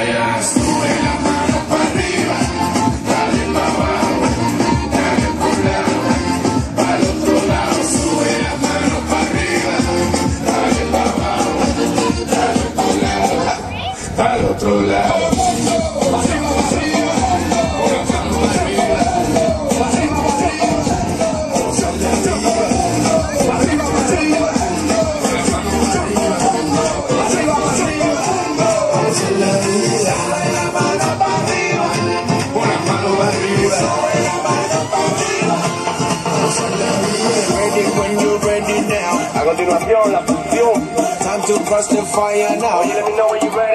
allá, sube la mano para arriba, dale para abajo, dale por un lado, para el otro lado, sube la mano para arriba, dale para abajo, dale por un lado, para el otro lado. A continuación, la función. Time to cross the fire now. You let me know when you're ready.